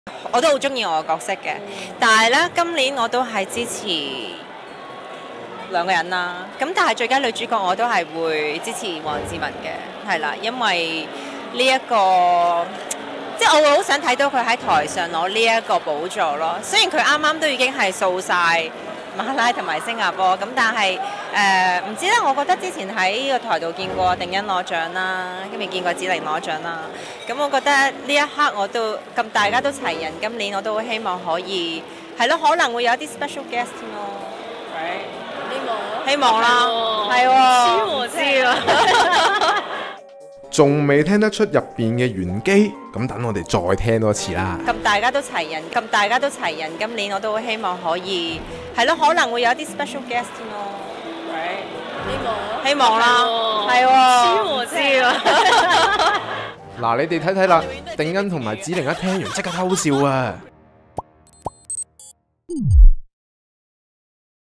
我都好中意我嘅角色嘅，但係咧今年我都係支持兩個人啦。咁但係最佳女主角我都係會支持黃智雯嘅，係啦，因為呢一個即係我會好想睇到佢喺台上攞呢一個寶座咯。雖然佢啱啱都已經係掃晒馬拉同埋新加坡，咁但係唔知咧，我覺得之前喺呢個台度見過定欣攞獎啦，跟住見過子玲攞獎啦。咁我覺得呢一刻我都咁大家都齊人，今年我都好希望可以係咯，可能會有啲 special guest 咯。希望啦，係喎，我知啊。 仲未聽得出入邊嘅玄機，咁等我哋再聽多次啦。 咁大家都齊人，今年我都好希望可以係咯，可能會有啲 special guest 咯。希望啦，係喎，我知啊。 嗱，你哋睇睇啦，定欣同埋子玲一聽完即刻偷笑啊！